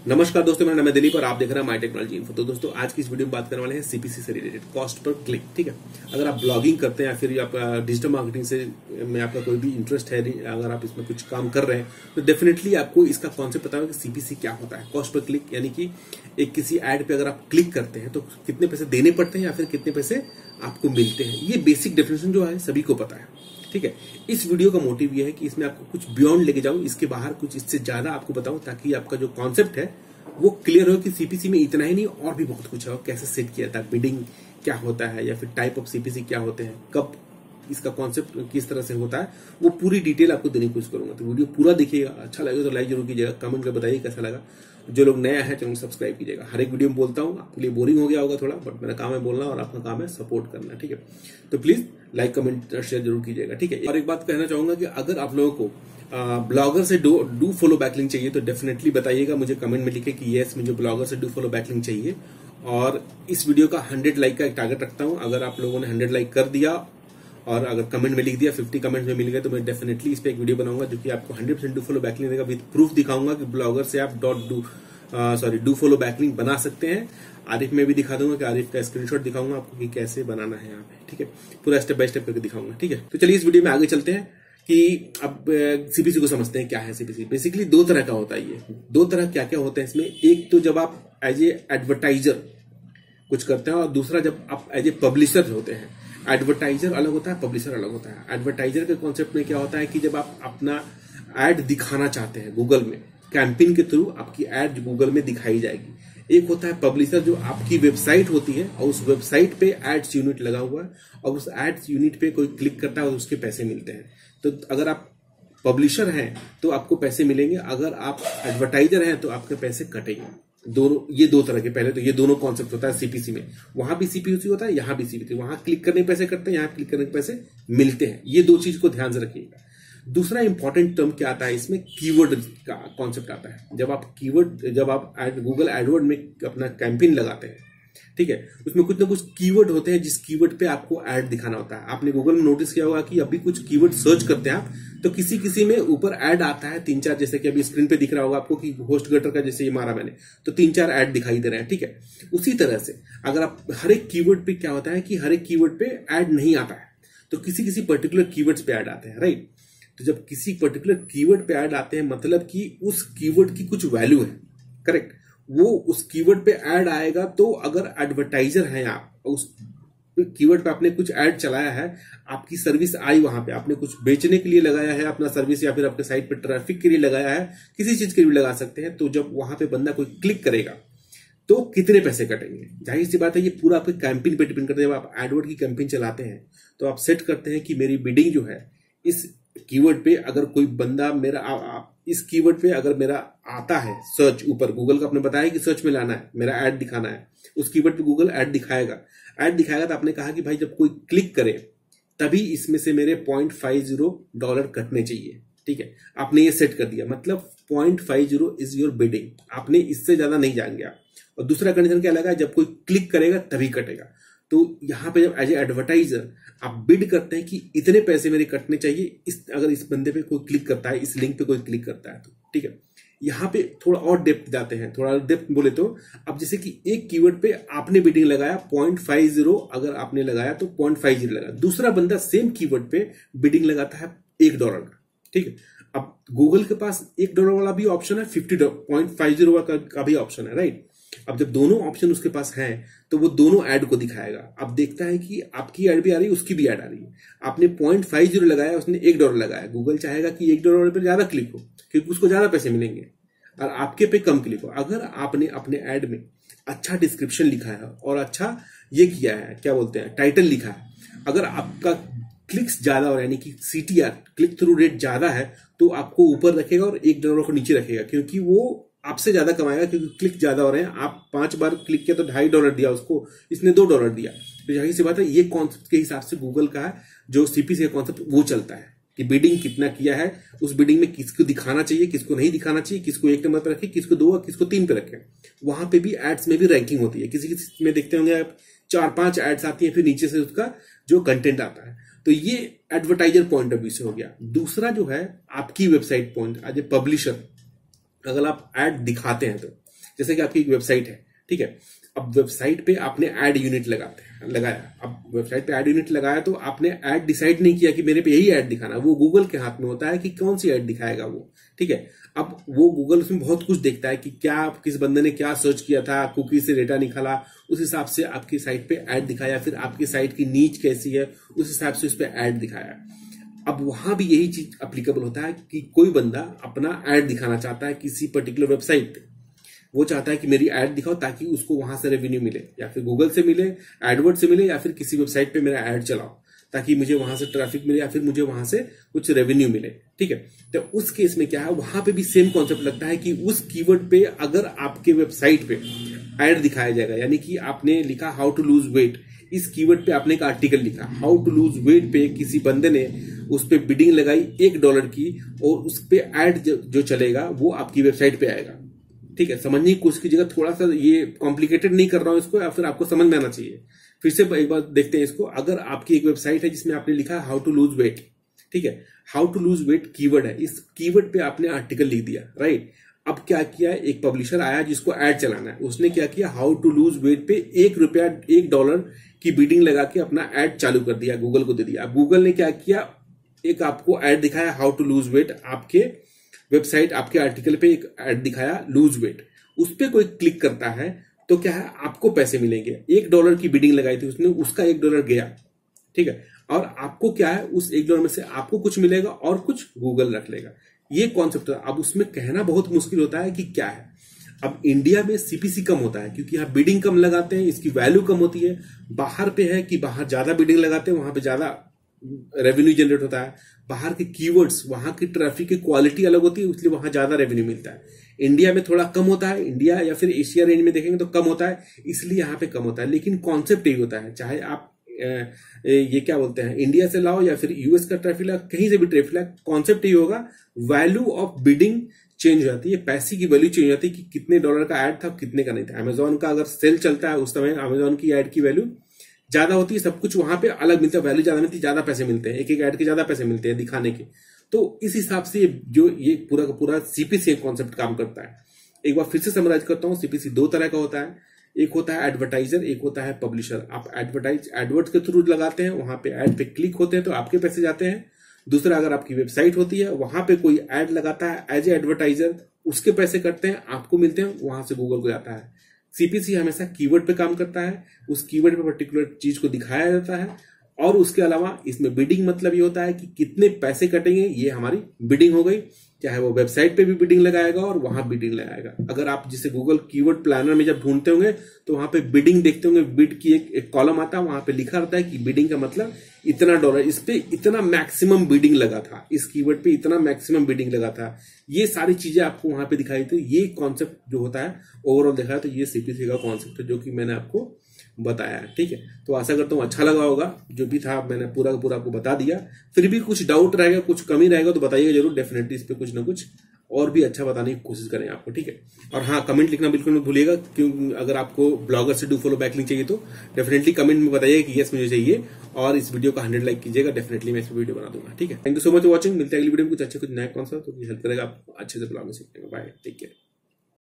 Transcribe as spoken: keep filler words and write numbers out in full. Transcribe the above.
नमस्कार दोस्तों, मेरा नाम है दिलीप और आप देख रहे हैं माई टेक्नोलॉजी इन्फो। तो दोस्तों आज की इस वीडियो में बात करने वाले हैं सीपीसी से रिलेटेड, कॉस्ट पर क्लिक। ठीक है, अगर आप ब्लॉगिंग करते हैं या फिर आप डिजिटल मार्केटिंग से में आपका कोई भी इंटरेस्ट है, अगर आप इसमें कुछ काम कर रहे हैं तो डेफिनेटली आपको इसका कॉन्सेप्ट पता होगा कि सीपीसी क्या होता है। कॉस्ट पर क्लिक यानी कि एक किसी एड पे अगर आप क्लिक करते हैं तो कितने पैसे देने पड़ते हैं या फिर कितने पैसे आपको मिलते हैं। ये बेसिक डेफिनेशन जो है सभी को पता है। ठीक है, इस वीडियो का मोटिव ये है कि इसमें आपको कुछ बियॉन्ड लेके जाऊं, इसके बाहर कुछ इससे ज्यादा आपको बताऊं, ताकि आपका जो कॉन्सेप्ट है वो क्लियर हो कि सीपीसी में इतना ही नहीं और भी बहुत कुछ है, कैसे सेट किया था, बिडिंग क्या होता है या फिर टाइप ऑफ सीपीसी क्या होते हैं, कब इसका कॉन्सेप्ट किस तरह से होता है, वो पूरी डिटेल आपको देने की कोशिश करूंगा। तो वीडियो पूरा देखिएगा, अच्छा लगेगा तो लाइक जरूर कीजिएगा, कमेंट कर बताइए कैसा लगा। जो लोग नया है चैनल सब्सक्राइब कीजिएगा। हर एक वीडियो में बोलता हूँ, आपके लिए बोरिंग हो गया होगा थोड़ा, बट मेरा काम है बोलना और आपका काम है सपोर्ट करना। ठीक है, तो प्लीज लाइक कमेंट शेयर जरूर कीजिएगा। ठीक है, और एक बात कहना चाहूंगा कि अगर आप लोगों को ब्लॉगर से डू डू फॉलो बैकलिंक चाहिए तो डेफिनेटली बताइएगा मुझे, कमेंट में लिखे कि यस मुझे ब्लॉगर से डू फॉलो बैकलिंक चाहिए। और इस वीडियो का हंड्रेड लाइक का एक टारगेट रखता हूं। अगर आप लोगों ने हंड्रेड लाइक कर दिया और अगर कमेंट में लिख दिया फिफ्टी कमेंट में मिल गए तो मैं डेफिनेटली इस पे एक वीडियो बनाऊंगा जो कि आपको hundred percent do follow backlink देगा। विद प्रूफ दिखाऊंगा कि ब्लॉगर से आप dot do sorry do follow backlink बना सकते हैं। आरिफ में भी दिखा दूंगा कि आरिफ का स्क्रीनशॉट दिखाऊंगा आपको कि कैसे बनाना है यहाँ पे। ठीक है, पूरा स्टेप बाय स्टेप करके दिखाऊंगा। ठीक है, तो चलिए इस वीडियो में आगे चलते हैं कि अब सीपीसी को समझते हैं क्या है सीपीसी। बेसिकली दो तरह का होता है। ये दो तरह क्या क्या होते हैं इसमें, एक तो जब आप एज ए एडवर्टाइजर कुछ करते हैं और दूसरा जब आप एज ए पब्लिशर होते हैं। एडवर्टाइजर अलग होता है, पब्लिशर अलग होता है। एडवर्टाइजर के कॉन्सेप्ट में क्या होता है कि जब आप अपना एड दिखाना चाहते हैं गूगल में, कैंपेन के थ्रू आपकी एड गूगल में दिखाई जाएगी। एक होता है पब्लिशर जो आपकी वेबसाइट होती है और उस वेबसाइट पे एड्स यूनिट लगा हुआ है और उस एड्स यूनिट पे कोई क्लिक करता है और उसके पैसे मिलते हैं। तो अगर आप पब्लिशर हैं तो आपको पैसे मिलेंगे, अगर आप एडवर्टाइजर हैं तो आपके पैसे कटेंगे। दोनों, ये दो तरह के, पहले तो ये दोनों कॉन्सेप्ट होता है सीपीसी में। वहां भी सीपीसी होता है, यहां भी सीपीसी। वहां क्लिक करने के पैसे कटते हैं, यहां क्लिक करने के पैसे मिलते हैं। ये दो चीज को ध्यान से रखिएगा। दूसरा इंपॉर्टेंट टर्म क्या आता है इसमें, कीवर्ड का कॉन्सेप्ट आता है। जब आप कीवर्ड जब आप गूगल एडवर्ड में अपना कैंपेन लगाते हैं, ठीक है, उसमें कुछ ना कुछ कीवर्ड होते हैं जिस कीवर्ड पे आपको ऐड दिखाना होता है। आपने गूगल में नोटिस किया होगा कि अभी कुछ कीवर्ड सर्च करते हैं आप तो किसी किसी में ऊपर ऐड आता है तीन चार, जैसे कि अभी स्क्रीन पे दिख रहा होगा आपको कि होस्ट गटर का जैसे ये मारा मैंने तो तीन चार ऐड दिखाई दे रहे हैं। ठीक है, उसी तरह से अगर आप हर एक कीवर्ड पे क्या होता है कि हर एक कीवर्ड पे ऐड नहीं आता है तो किसी किसी पर्टिकुलर कीवर्ड्स पे ऐड आते हैं। राइट, तो जब किसी पर्टिकुलर कीवर्ड पे ऐड आते हैं मतलब कि उस कीवर्ड की कुछ वैल्यू है। करेक्ट, वो उस कीवर्ड पे ऐड आएगा। तो अगर एडवर्टाइजर हैं आप, उस कीवर्ड पे आपने कुछ ऐड चलाया है, आपकी सर्विस आई वहां पे, आपने कुछ बेचने के लिए लगाया है अपना सर्विस या फिर अपने साइट पे ट्रैफिक के लिए लगाया है, किसी चीज के लिए लगा सकते हैं। तो जब वहां पे बंदा कोई क्लिक करेगा तो कितने पैसे कटेंगे, जाहिर सी बात है ये पूरा आपके कैंपेन पे डिपेंड करता है। जब आप एडवर्ड की कैंपेन चलाते हैं तो आप सेट करते हैं कि मेरी बिडिंग जो है इस कीवर्ड पे, अगर कोई बंदा मेरा आ, आ, इस कीवर्ड पे अगर मेरा आता है सर्च, ऊपर गूगल का आपने बताया कि सर्च में लाना है, मेरा ऐड दिखाना है, उस कीवर्ड पे गूगल ऐड दिखाएगा। ऐड दिखाएगा तो आपने कहा कि भाई जब कोई क्लिक करे तभी इसमें से मेरे पॉइंट फाइव जीरो डॉलर कटने चाहिए। ठीक है, आपने ये सेट कर दिया, मतलब point five zero is your bidding, आपने इससे ज्यादा नहीं जाएंगे आप। और दूसरा कंडीशन क्या लगा, जब कोई क्लिक करेगा तभी कटेगा। तो यहां पे जब एज ए एडवर्टाइजर आप बिड करते हैं कि इतने पैसे मेरे कटने चाहिए इस अगर इस बंदे पे कोई क्लिक करता है, इस लिंक पे कोई क्लिक करता है तो। ठीक है, यहां पे थोड़ा और डेप्थ जाते हैं, थोड़ा डेप्थ बोले तो अब जैसे कि एक कीवर्ड पे आपने बिडिंग लगाया पॉइंट फाइव जीरो, अगर आपने लगाया तो पॉइंट फाइव जीरो लगा। दूसरा बंदा सेम कीवर्ड पे बिडिंग लगाता है एक डॉलर का। ठीक है, अब गूगल के पास एक डॉलर वाला भी ऑप्शन है, फिफ्टी पॉइंट फाइव जीरो का भी ऑप्शन है। राइट, अब जब दोनों ऑप्शन उसके पास हैं तो वो दोनों ऐड को दिखाएगा। अब देखता है कि आपकी ऐड भी आ रही है, उसकी भी ऐड आ रही है। आपने पॉइंट फाइव जीरो लगाया, उसने एक डॉलर लगाया। गूगल चाहेगा कि एक डॉलर पे ज्यादा क्लिक हो क्योंकि उसको ज्यादा पैसे मिलेंगे और आपके पे कम क्लिक हो। अगर आपने अपने ऐड में अच्छा डिस्क्रिप्शन लिखा है और अच्छा ये किया है, क्या बोलते हैं, टाइटल लिखा है, अगर आपका क्लिक्स ज्यादा हो यानी कि सीटीआर, क्लिक थ्रू रेट ज्यादा है, तो आपको ऊपर रखेगा और एक डॉलर को नीचे रखेगा क्योंकि वो आपसे ज्यादा कमाएगा क्योंकि क्लिक ज्यादा हो रहे हैं। आप पांच बार क्लिक किया तो ढाई डॉलर दिया उसको, इसने दो डॉलर दिया। तो जाहिर सी बात है ये कॉन्सेप्ट के हिसाब से गूगल का जो सीपीसी का कॉन्सेप्ट वो चलता है कि बिडिंग कितना किया है, उस बिडिंग में किसको दिखाना चाहिए, किसको नहीं दिखाना चाहिए, किसको एक नंबर पर रखे, किसको दो, किसको तीन पे रखे। वहां पे भी एड्स में भी रैंकिंग होती है। किसी किसी में देखते होंगे आप चार पांच एड्स आती है, फिर नीचे से उसका जो कंटेंट आता है। तो ये एडवर्टाइजर पॉइंट ऑफ व्यू से हो गया। दूसरा जो है आपकी website point, as a publisher अगर आप ऐड दिखाते हैं तो जैसे कि आपकी एक वेबसाइट है, ठीक है। अब वेबसाइट पे आपने एड यूनिट लगाते हैं लगाया अब वेबसाइट पे एड यूनिट लगाया तो आपने एड डिसाइड नहीं किया कि मेरे पे यही एड दिखाना, वो गूगल के हाथ में होता है कि कौन सी एड दिखाएगा वो, ठीक है। अब वो गूगल उसमें बहुत कुछ देखता है कि क्या किस बंदे ने क्या सर्च किया था, कुकी से डेटा निकाला, उस हिसाब से आपकी साइट पे एड दिखाया, फिर आपकी साइट की नीच कैसी है उस हिसाब से उस पर एड दिखाया। अब वहां भी यही चीज अप्लीकेबल होता है कि कोई बंदा अपना एड दिखाना चाहता है किसी पर्टिकुलर वेबसाइट पे, वो चाहता है कि मेरी एड दिखाओ ताकि उसको वहां से रेवेन्यू मिले, या फिर गूगल से मिले, एडवर्ड से मिले, या फिर किसी वेबसाइट पे मेरा एड चलाओ ताकि मुझे वहां से ट्रैफिक मिले या फिर मुझे वहां से कुछ रेवेन्यू मिले, ठीक है। तो उस केस में क्या है, वहां पे भी सेम कॉन्सेप्ट लगता है कि उस कीवर्ड पे अगर आपके वेबसाइट पे एड दिखाया जाएगा, यानी कि आपने लिखा हाउ टू लूज वेट, इस कीवर्ड पे आपने एक आर्टिकल लिखा हाउ टू लूज वेट पे, किसी बंदे ने उस पे बिडिंग लगाई एक डॉलर की और उस पे एड जो चलेगा वो आपकी वेबसाइट पे आएगा, ठीक है। समझने की कोशिश कीजिएगा, थोड़ा सा ये कॉम्प्लिकेटेड नहीं कर रहा हूं इसको, या फिर आपको समझ में आना चाहिए। फिर से एक बार देखते हैं इसको। अगर आपकी एक वेबसाइट है जिसमें आपने लिखा हाउ टू लूज वेट, ठीक है, how to lose weight keyword है, इस कीवर्ड पे आपने आर्टिकल लिख दिया, राइट। अब क्या किया, एक पब्लिशर आया जिसको एड चलाना है, उसने क्या किया, हाउ टू लूज वेट पे एक रुपया एक डॉलर की बिडिंग लगा के अपना एड चालू कर दिया, गूगल को दे दिया। गूगल ने क्या किया, एक आपको एड दिखाया हाउ टू लूज वेट, आपके वेबसाइट आपके आर्टिकल पे एक एड दिखाया लूज वेट, उस पर कोई क्लिक करता है तो क्या है, आपको पैसे मिलेंगे। एक डॉलर की बिडिंग लगाई थी उसने, उसका एक डॉलर गया, ठीक है, और आपको क्या है, उस एक डॉलर में से आपको कुछ मिलेगा और कुछ गूगल रख लेगा। ये कॉन्सेप्ट है। अब उसमें कहना बहुत मुश्किल होता है कि क्या है। अब इंडिया में सीपीसी कम होता है क्योंकि यहाँ बिडिंग कम लगाते हैं, इसकी वैल्यू कम होती है। बाहर पे है कि बाहर ज्यादा बिडिंग लगाते हैं, वहां पे ज्यादा रेवेन्यू जनरेट होता है। बाहर के कीवर्ड्स, वहां की ट्रैफिक की क्वालिटी अलग होती है, इसलिए वहां ज्यादा रेवेन्यू मिलता है। इंडिया में थोड़ा कम होता है, इंडिया या फिर एशिया रेंज में देखेंगे तो कम होता है, इसलिए यहाँ पे कम होता है। लेकिन कॉन्सेप्ट यही होता है, चाहे आप ये क्या बोलते हैं, इंडिया से लाओ या फिर यूएस का ट्रैफिक लाओ, कहीं से भी ट्रैफिक लाओ, कॉन्सेप्ट यही होगा। वैल्यू ऑफ बिडिंग चेंज हो जाती है, पैसे की वैल्यू चेंज हो जाती है कि कितने डॉलर का एड था, कितने का नहीं था। अमेजोन का अगर सेल चलता है उस समय अमेजोन की एड की वैल्यू ज्यादा होती है, सब कुछ वहां पे अलग मिलता है, वैल्यू ज्यादा मिलती है, ज्यादा पैसे मिलते हैं, एक एक एड के ज्यादा पैसे मिलते हैं दिखाने के। तो इस हिसाब से जो ये पूरा का पूरा सीपीसी कॉन्सेप्ट काम करता है। एक बार फिर से समराइज करता हूं, सीपीसी दो तरह का होता है, एक होता है एडवर्टाइजर, एक होता है पब्लिशर। आप एडवर्टाइज एडवर्ड्स के थ्रू लगाते हैं, वहां पे एड पे क्लिक होते हैं तो आपके पैसे जाते हैं। दूसरा, अगर आपकी वेबसाइट होती है, वहां पे कोई एड लगाता है एज ए एडवर्टाइजर, उसके पैसे कटते हैं, आपको मिलते हैं, वहां से गूगल को जाता है। सीपीसी हमेशा कीवर्ड पे काम करता है, उस कीवर्ड पे पर्टिकुलर चीज को दिखाया जाता है, और उसके अलावा इसमें बिडिंग मतलब ये होता है कि कितने पैसे कटेंगे, ये हमारी बिडिंग हो गई। चाहे वो वेबसाइट पे भी बिडिंग लगाएगा और वहां बिडिंग लगाएगा। अगर आप जिसे गूगल कीवर्ड प्लानर में जब ढूंढते होंगे तो वहां पे बिडिंग देखते होंगे, बिड की एक, एक कॉलम आता है, वहां पे लिखा रहता है कि बिडिंग का मतलब इतना डॉलर, इस पे इतना मैक्सिमम बिडिंग लगा था, इस कीवर्ड पे इतना मैक्सिमम बिडिंग लगा था। ये सारी चीजें आपको वहां पे दिखाई थी। ये कॉन्सेप्ट जो होता है ओवरऑल देखा है तो ये सीपीसी का कॉन्सेप्ट है जो कि मैंने आपको बताया है, ठीक है। तो आशा करता हूं अच्छा लगा होगा, जो भी था मैंने पूरा का पूरा आपको बता दिया। फिर भी कुछ डाउट रहेगा, कुछ कमी रहेगा तो बताइएगा जरूर, डेफिनेटली इस पे कुछ ना कुछ और भी अच्छा बताने की कोशिश करें आपको, ठीक है। और हाँ, कमेंट लिखना बिल्कुल मत भूलिएगा, क्योंकि अगर आपको ब्लॉगर से डू फॉलो बैक लिंक चाहिए तो डेफिनेटली कमेंट में बताइएगा कि यस मुझे चाहिए, और इस वीडियो का हंड्रेड लाइक कीजिएगा, डेफिनेटली मैं इस पर वीडियो बना दूंगा, ठीक है। Thank you so much for watching. मिलते हैं अगली वीडियो में कुछ अच्छे कुछ नया कॉन्सेप्ट तो हेल्प करेगा आपको अच्छे से ब्लॉगिंग सीखने में। Bye, take care.